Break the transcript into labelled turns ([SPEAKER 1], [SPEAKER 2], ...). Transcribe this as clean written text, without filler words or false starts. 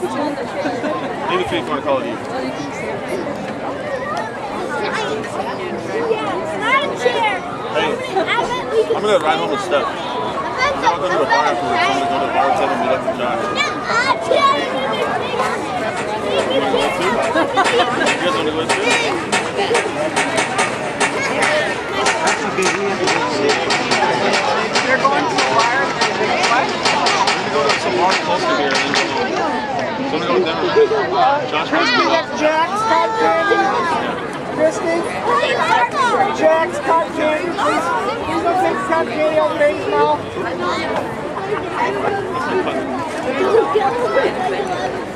[SPEAKER 1] Maybe if you want to call it even.
[SPEAKER 2] Not a chair.
[SPEAKER 1] Hey, I'm gonna ride home with Steph. Then I'll go to the bar afterwards. I'm gonna go to the bar and meet up with Josh. You guys want to go too?
[SPEAKER 3] They're going to the wire. What?
[SPEAKER 1] We're gonna go to some bar close to here. So I'm gonna go with them. Josh wants to go.
[SPEAKER 3] Jack's cotton candy. Kristen. Jack's cotton candy. Please go take the cotton candy out of Ray's mouth.